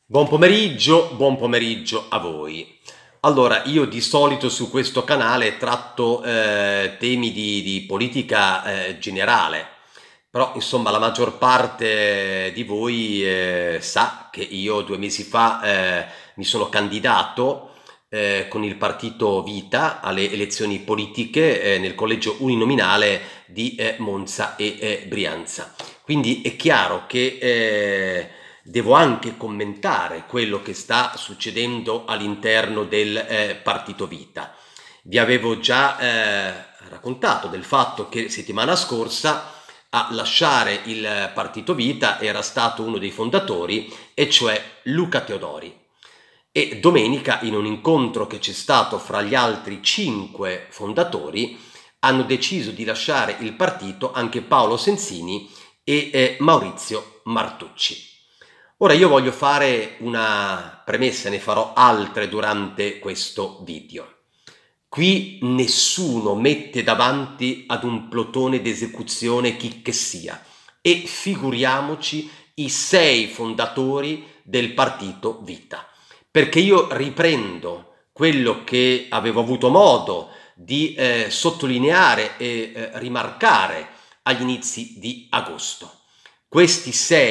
Buon pomeriggio a voi. Allora, io di solito su questo canale tratto temi di politica generale, però insomma la maggior parte di voi sa che io 2 mesi fa mi sono candidato con il partito Vita alle elezioni politiche nel collegio uninominale di Monza e Brianza. Quindi è chiaro che devo anche commentare quello che sta succedendo all'interno del partito Vita. Vi avevo già raccontato del fatto che settimana scorsa a lasciare il partito Vita era stato uno dei fondatori, e cioè Luca Teodori. E domenica, in un incontro che c'è stato fra gli altri 5 fondatori, hanno deciso di lasciare il partito anche Paolo Sensini e Maurizio Martucci. Ora io voglio fare una premessa, ne farò altre durante questo video. Qui nessuno mette davanti ad un plotone d'esecuzione chi che sia, e figuriamoci i 6 fondatori del partito Vita, perché io riprendo quello che avevo avuto modo di sottolineare e rimarcare agli inizi di agosto. Queste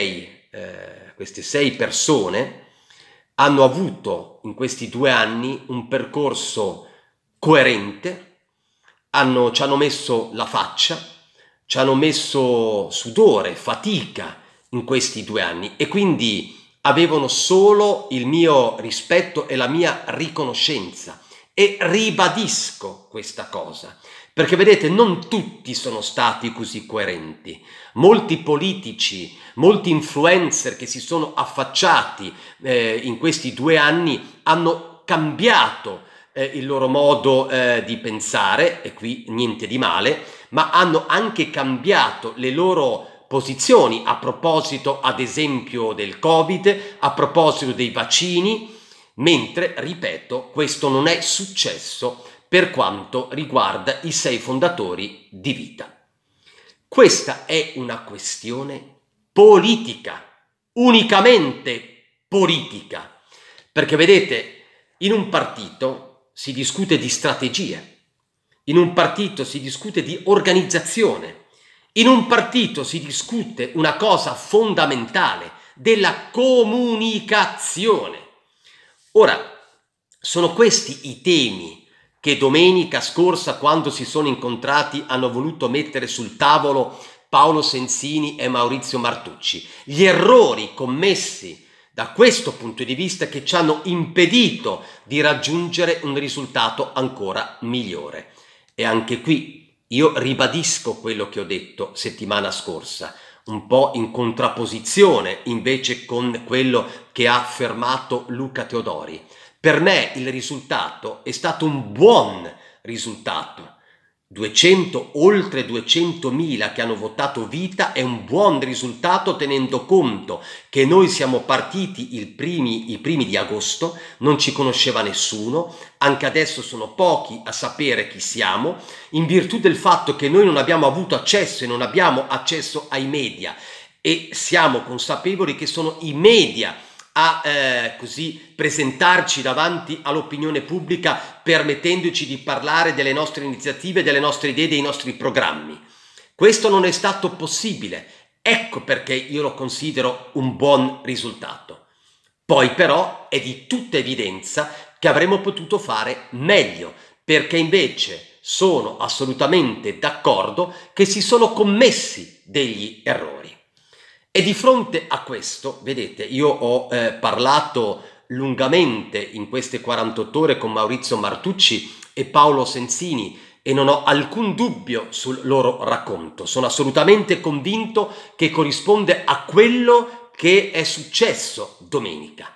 6 persone hanno avuto in questi 2 anni un percorso coerente, ci hanno messo la faccia, ci hanno messo sudore, fatica in questi 2 anni, e quindi avevano solo il mio rispetto e la mia riconoscenza, e ribadisco questa cosa, perché vedete, non tutti sono stati così coerenti. Molti politici, molti influencer che si sono affacciati in questi 2 anni hanno cambiato il loro modo di pensare, e qui niente di male, ma hanno anche cambiato le loro posizioni a proposito, ad esempio, del Covid, a proposito dei vaccini, mentre, ripeto, questo non è successo per quanto riguarda i 6 fondatori di Vita. Questa è una questione politica, unicamente politica, perché vedete, in un partito si discute di strategie, in un partito si discute di organizzazione, in un partito si discute una cosa fondamentale, della comunicazione. Ora, sono questi i temi che domenica scorsa, quando si sono incontrati, hanno voluto mettere sul tavolo Paolo Sensini e Maurizio Martucci. Gli errori commessi da questo punto di vista che ci hanno impedito di raggiungere un risultato ancora migliore. E anche qui io ribadisco quello che ho detto settimana scorsa, un po' in contrapposizione invece con quello che ha affermato Luca Teodori. Per me il risultato è stato un buon risultato. Oltre 200.000 che hanno votato Vita è un buon risultato, tenendo conto che noi siamo partiti i primi di agosto, non ci conosceva nessuno, anche adesso sono pochi a sapere chi siamo, in virtù del fatto che noi non abbiamo avuto accesso e non abbiamo accesso ai media, e siamo consapevoli che sono i media a così presentarci davanti all'opinione pubblica, permettendoci di parlare delle nostre iniziative, delle nostre idee, dei nostri programmi. Questo non è stato possibile, ecco perché io lo considero un buon risultato. Poi però è di tutta evidenza che avremmo potuto fare meglio, perché invece sono assolutamente d'accordo che si sono commessi degli errori. E di fronte a questo, vedete, io ho parlato lungamente in queste 48 ore con Maurizio Martucci e Paolo Sensini, e non ho alcun dubbio sul loro racconto. Sono assolutamente convinto che corrisponde a quello che è successo domenica.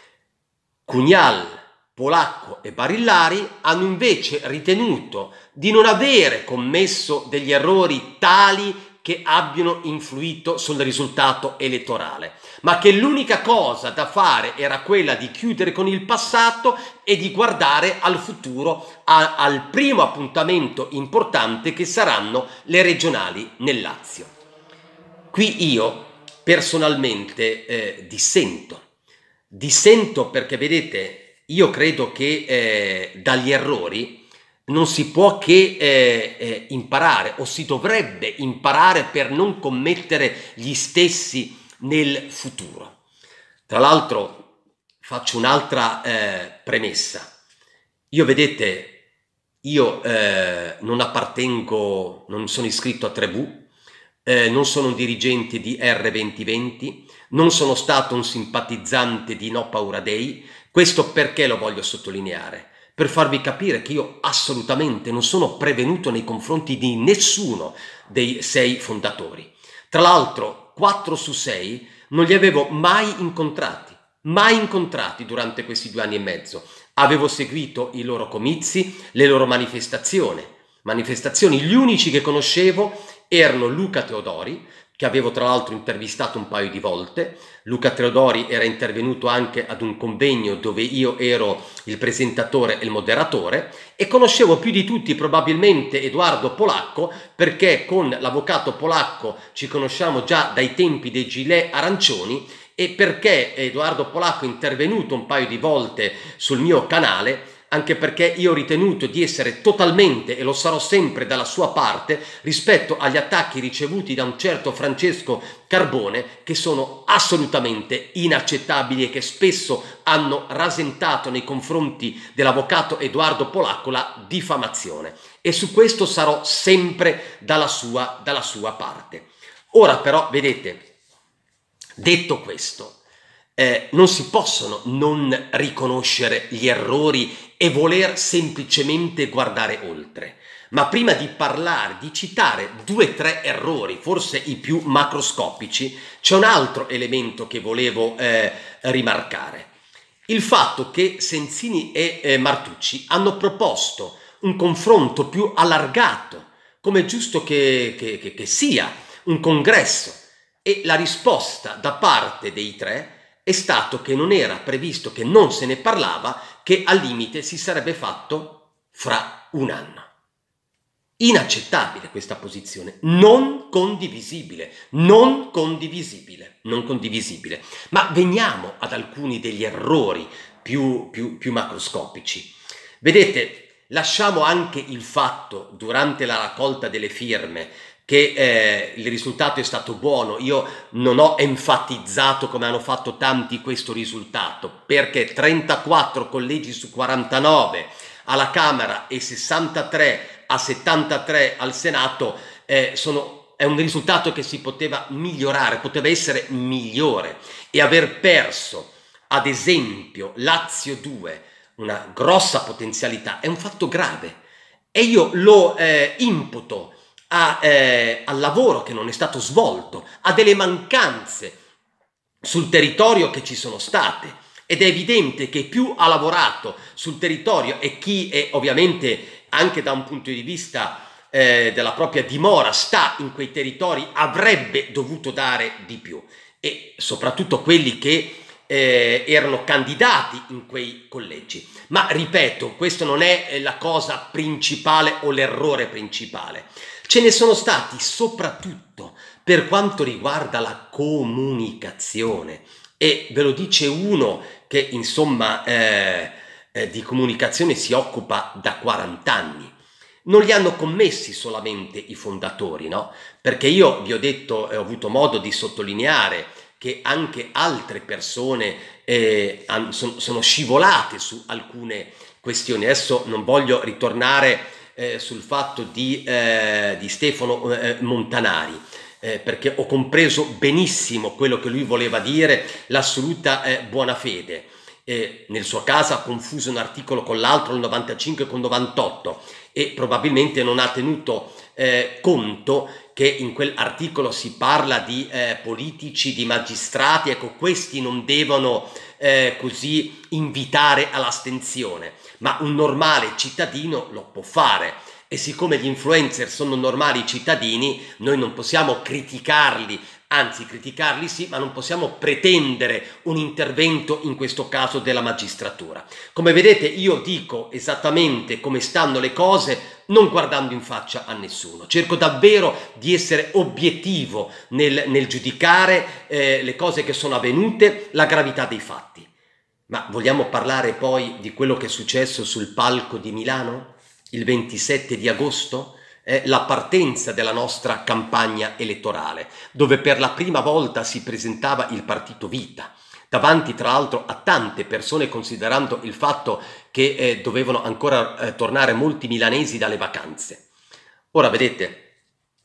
Cunial, Polacco e Barillari hanno invece ritenuto di non avere commesso degli errori tali che abbiano influito sul risultato elettorale, ma che l'unica cosa da fare era quella di chiudere con il passato e di guardare al futuro, al primo appuntamento importante che saranno le regionali nel Lazio. Qui io personalmente dissento. Dissento perché, vedete, io credo che dagli errori non si può che imparare, o si dovrebbe imparare per non commettere gli stessi nel futuro. Tra l'altro faccio un'altra premessa. Io, vedete, io non appartengo, non sono iscritto a Tribù, non sono un dirigente di R2020, non sono stato un simpatizzante di No Paura Dei. Questo perché lo voglio sottolineare? Per farvi capire che io assolutamente non sono prevenuto nei confronti di nessuno dei 6 fondatori. Tra l'altro 4 su 6 non li avevo mai incontrati durante questi 2 anni e mezzo. Avevo seguito i loro comizi, le loro manifestazioni. Gli unici che conoscevo erano Luca Teodori, che avevo tra l'altro intervistato un paio di volte. Luca Teodori era intervenuto anche ad un convegno dove io ero il presentatore e il moderatore, e conoscevo più di tutti probabilmente Edoardo Polacco, perché con l'avvocato Polacco ci conosciamo già dai tempi dei gilet arancioni, e perché Edoardo Polacco è intervenuto un paio di volte sul mio canale, anche perché io ho ritenuto di essere totalmente, e lo sarò sempre, dalla sua parte rispetto agli attacchi ricevuti da un certo Francesco Carbone, che sono assolutamente inaccettabili e che spesso hanno rasentato nei confronti dell'avvocato Edoardo Polacco la diffamazione. E su questo sarò sempre dalla sua parte. Ora però, vedete, detto questo, non si possono non riconoscere gli errori e voler semplicemente guardare oltre. Ma prima di parlare, di citare 2 o 3 errori, forse i più macroscopici, c'è un altro elemento che volevo rimarcare. Il fatto che Sensini e Martucci hanno proposto un confronto più allargato, come è giusto che sia, un congresso, e la risposta da parte dei 3 è stato che non era previsto, che non se ne parlava, che al limite si sarebbe fatto fra un anno. Inaccettabile questa posizione, non condivisibile. Ma veniamo ad alcuni degli errori più macroscopici. Vedete, lasciamo anche il fatto, durante la raccolta delle firme, che il risultato è stato buono. Io non ho enfatizzato, come hanno fatto tanti, questo risultato, perché 34 collegi su 49 alla Camera e 63 a 73 al Senato è un risultato che si poteva migliorare, poteva essere migliore, e aver perso, ad esempio, Lazio 2, una grossa potenzialità, è un fatto grave, e io lo imputo al lavoro che non è stato svolto, a delle mancanze sul territorio che ci sono state. Ed è evidente che più ha lavorato sul territorio, e chi è ovviamente anche da un punto di vista della propria dimora sta in quei territori, avrebbe dovuto dare di più, e soprattutto quelli che erano candidati in quei collegi. Ma ripeto, questo non è la cosa principale o l'errore principale. Ce ne sono stati soprattutto per quanto riguarda la comunicazione, e ve lo dice uno che insomma di comunicazione si occupa da 40 anni. Non li hanno commessi solamente i fondatori, no? Perché io vi ho detto e ho avuto modo di sottolineare che anche altre persone sono scivolate su alcune questioni. Adesso non voglio ritornare sul fatto di Stefano Montanari, perché ho compreso benissimo quello che lui voleva dire, l'assoluta buona fede. Nel suo caso ha confuso un articolo con l'altro, il 95 con 98, e probabilmente non ha tenuto conto che in quell'articolo si parla di politici, di magistrati. Ecco, questi non devono così invitare all'astensione, ma un normale cittadino lo può fare. E siccome gli influencer sono normali cittadini, noi non possiamo criticarli, anzi criticarli sì, ma non possiamo pretendere un intervento, in questo caso della magistratura. Come vedete, io dico esattamente come stanno le cose, non guardando in faccia a nessuno. Cerco davvero di essere obiettivo nel giudicare le cose che sono avvenute, la gravità dei fatti. Ma vogliamo parlare poi di quello che è successo sul palco di Milano il 27 di agosto? La partenza della nostra campagna elettorale, dove per la prima volta si presentava il partito Vita, davanti tra l'altro a tante persone, considerando il fatto che dovevano ancora tornare molti milanesi dalle vacanze. Ora vedete,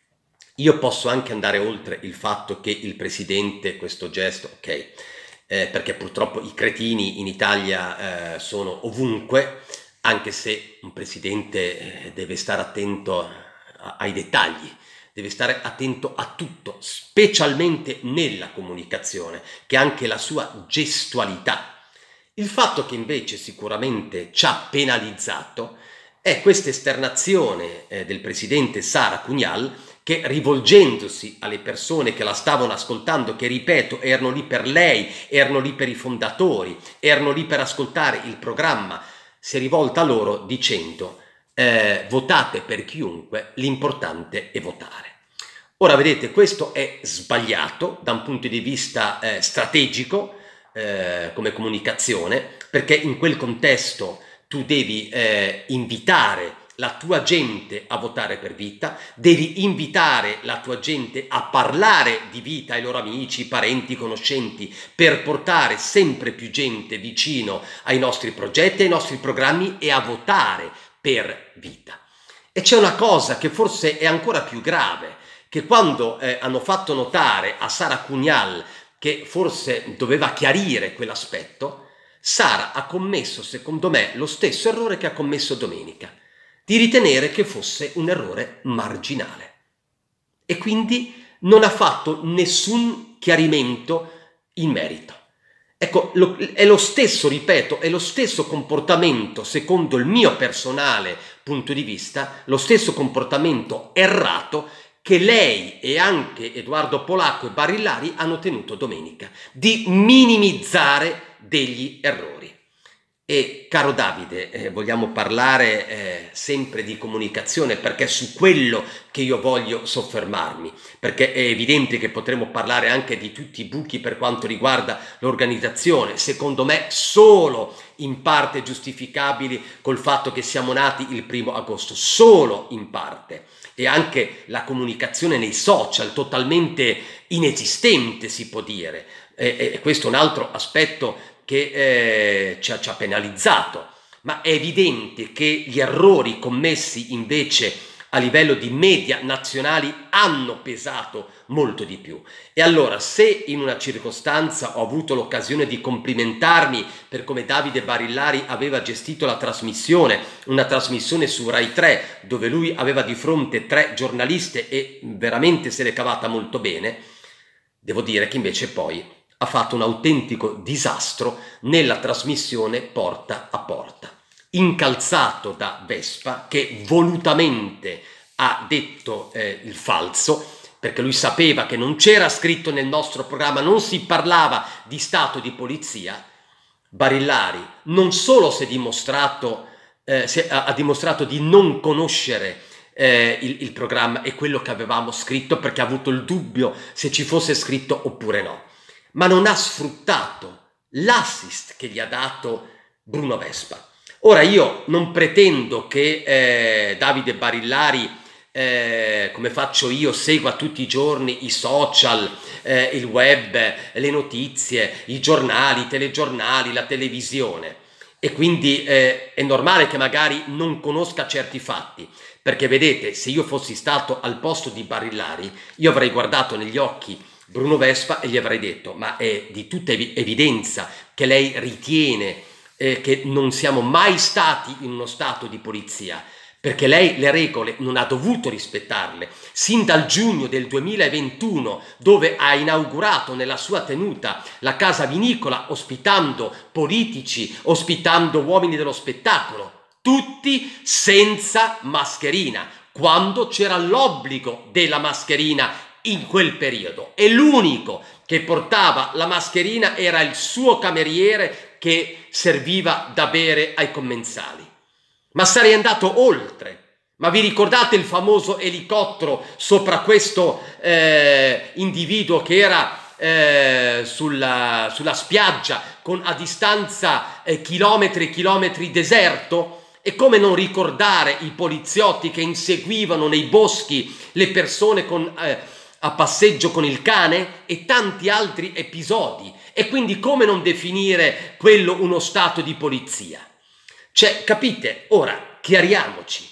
io posso anche andare oltre il fatto che il presidente, questo gesto, ok, perché purtroppo i cretini in Italia sono ovunque, anche se un presidente deve stare attento ai dettagli, deve stare attento a tutto, specialmente nella comunicazione, che è anche la sua gestualità. Il fatto che invece sicuramente ci ha penalizzato è questa esternazione del presidente Sara Cunial, che rivolgendosi alle persone che la stavano ascoltando, che ripeto erano lì per lei, erano lì per i fondatori, erano lì per ascoltare il programma, si è rivolta a loro dicendo votate per chiunque, l'importante è votare. Ora vedete, questo è sbagliato da un punto di vista strategico come comunicazione, perché in quel contesto tu devi invitare la tua gente a votare per Vita, devi invitare la tua gente a parlare di Vita ai loro amici, parenti, conoscenti, per portare sempre più gente vicino ai nostri progetti, ai nostri programmi e a votare per Vita. E c'è una cosa che forse è ancora più grave, che quando hanno fatto notare a Sara Cunial che forse doveva chiarire quell'aspetto, Sara ha commesso, secondo me, lo stesso errore che ha commesso domenica, di ritenere che fosse un errore marginale. E quindi non ha fatto nessun chiarimento in merito. Ecco, è lo stesso, ripeto, è lo stesso comportamento, secondo il mio personale punto di vista, lo stesso comportamento errato che lei e anche Edoardo Polacco e Barillari hanno tenuto domenica, di minimizzare degli errori. E caro Davide, vogliamo parlare sempre di comunicazione, perché è su quello che io voglio soffermarmi, perché è evidente che potremo parlare anche di tutti i buchi per quanto riguarda l'organizzazione, secondo me solo in parte giustificabili col fatto che siamo nati il 1° agosto, solo in parte, e anche la comunicazione nei social totalmente inesistente, si può dire, e questo è un altro aspetto che ci ha penalizzato, ma è evidente che gli errori commessi invece a livello di media nazionali hanno pesato molto di più. E allora, se in una circostanza ho avuto l'occasione di complimentarmi per come Davide Barillari aveva gestito la trasmissione, una trasmissione su Rai 3, dove lui aveva di fronte 3 giornaliste e veramente se l'è cavata molto bene, devo dire che invece poi ha fatto un autentico disastro nella trasmissione Porta a Porta, incalzato da Vespa, che volutamente ha detto il falso, perché lui sapeva che non c'era scritto nel nostro programma, non si parlava di stato di polizia. Barillari non solo ha dimostrato di non conoscere il programma e quello che avevamo scritto, perché ha avuto il dubbio se ci fosse scritto oppure no, ma non ha sfruttato l'assist che gli ha dato Bruno Vespa. Ora io non pretendo che Davide Barillari, come faccio io, segua tutti i giorni i social, il web, le notizie, i giornali, i telegiornali, la televisione, e quindi è normale che magari non conosca certi fatti, perché vedete, se io fossi stato al posto di Barillari, io avrei guardato negli occhi Bruno Vespa e gli avrei detto: ma è di tutta evidenza che lei ritiene che non siamo mai stati in uno stato di polizia, perché lei le regole non ha dovuto rispettarle sin dal giugno del 2021, dove ha inaugurato nella sua tenuta la casa vinicola, ospitando politici, ospitando uomini dello spettacolo, tutti senza mascherina, quando c'era l'obbligo della mascherina in quel periodo, e l'unico che portava la mascherina era il suo cameriere che serviva da bere ai commensali. Ma sarei andato oltre. Ma vi ricordate il famoso elicottero sopra questo individuo che era sulla spiaggia a distanza chilometri e chilometri deserto? E come non ricordare i poliziotti che inseguivano nei boschi le persone a passeggio con il cane e tanti altri episodi? E quindi come non definire quello uno stato di polizia? Cioè, capite? Ora, chiariamoci,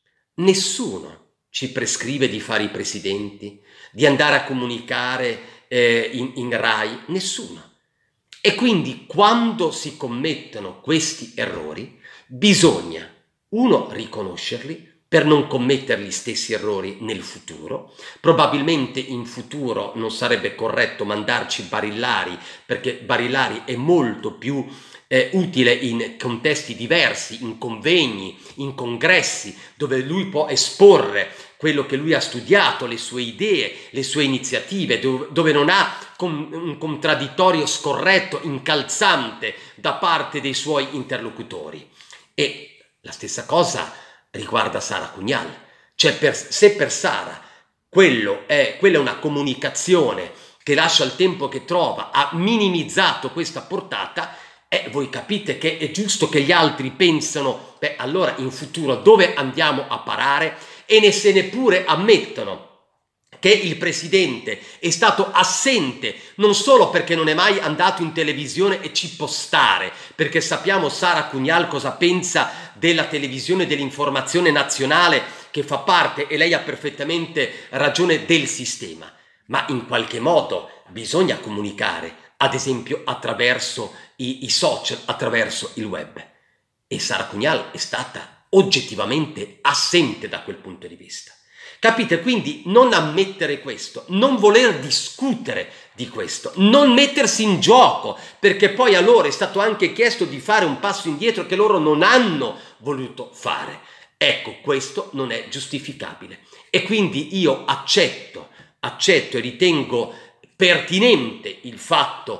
nessuno ci prescrive di fare i presidenti, di andare a comunicare in Rai, nessuno. E quindi quando si commettono questi errori bisogna, uno, riconoscerli per non commettere gli stessi errori nel futuro. Probabilmente in futuro non sarebbe corretto mandarci Barillari, perché Barillari è molto più utile in contesti diversi, in convegni, in congressi, dove lui può esporre quello che lui ha studiato, le sue idee, le sue iniziative, dove non ha un contraddittorio scorretto, incalzante da parte dei suoi interlocutori. E la stessa cosa riguarda Sara Cugnan. Cioè, se per Sara quella è una comunicazione che lascia il tempo che trova, ha minimizzato questa portata, voi capite che è giusto che gli altri pensano, beh, allora in futuro dove andiamo a parare? E se neppure ammettono che il presidente è stato assente non solo perché non è mai andato in televisione e ci può stare, perché sappiamo Sara Cugnan cosa pensa della televisione dell'informazione nazionale che fa parte, e lei ha perfettamente ragione, del sistema, ma in qualche modo bisogna comunicare, ad esempio attraverso i social, attraverso il web. E Sara Cugnan è stata oggettivamente assente da quel punto di vista. Capite? Quindi non ammettere questo, non voler discutere di questo, non mettersi in gioco, perché poi a loro è stato anche chiesto di fare un passo indietro che loro non hanno voluto fare. Ecco, questo non è giustificabile. E quindi io accetto e ritengo pertinente il fatto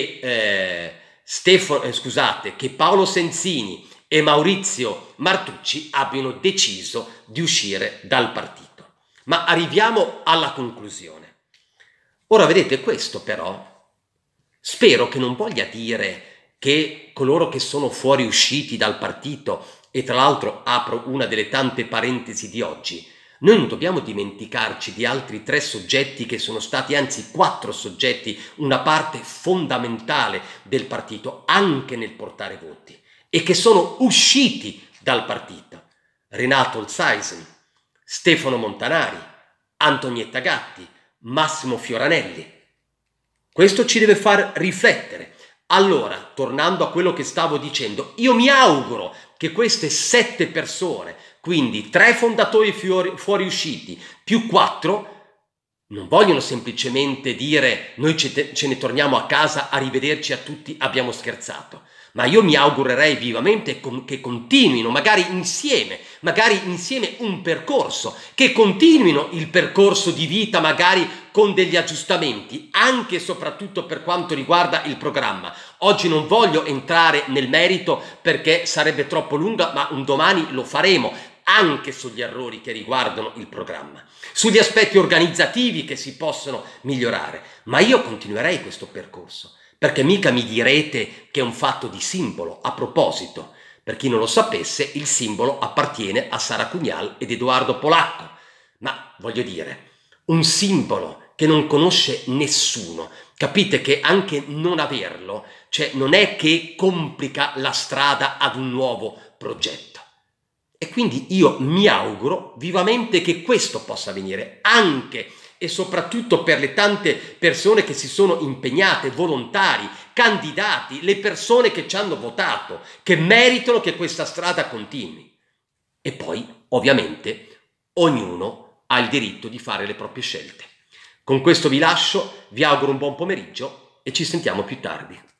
che che Paolo Sensini e Maurizio Martucci abbiano deciso di uscire dal partito. Ma arriviamo alla conclusione. Ora vedete, questo però spero che non voglia dire che coloro che sono fuoriusciti dal partito, e tra l'altro apro una delle tante parentesi di oggi, noi non dobbiamo dimenticarci di altri 3 soggetti che sono stati, anzi 4 soggetti, una parte fondamentale del partito, anche nel portare voti, e che sono usciti dal partito. Renato Olsaisen, Stefano Montanari, Antonietta Gatti, Massimo Fioranelli. Questo ci deve far riflettere. Allora, tornando a quello che stavo dicendo, io mi auguro che queste 7 persone, quindi 3 fondatori fuoriusciti più 4, non vogliono semplicemente dire noi ce ne torniamo a casa, arrivederci a tutti, abbiamo scherzato. Ma io mi augurerei vivamente che continuino, magari insieme un percorso, che continuino il percorso di vita, magari con degli aggiustamenti, anche e soprattutto per quanto riguarda il programma. Oggi non voglio entrare nel merito perché sarebbe troppo lunga, ma un domani lo faremo, anche sugli errori che riguardano il programma, sugli aspetti organizzativi che si possono migliorare. Ma io continuerei questo percorso. Perché mica mi direte che è un fatto di simbolo. A proposito, per chi non lo sapesse, il simbolo appartiene a Sara Cugnan ed Edoardo Polacco. Ma voglio dire, un simbolo che non conosce nessuno. Capite che anche non averlo, cioè non è che complica la strada ad un nuovo progetto. E quindi io mi auguro vivamente che questo possa avvenire anche e soprattutto per le tante persone che si sono impegnate, volontari, candidati, le persone che ci hanno votato, che meritano che questa strada continui. E poi, ovviamente, ognuno ha il diritto di fare le proprie scelte. Con questo vi lascio, vi auguro un buon pomeriggio e ci sentiamo più tardi.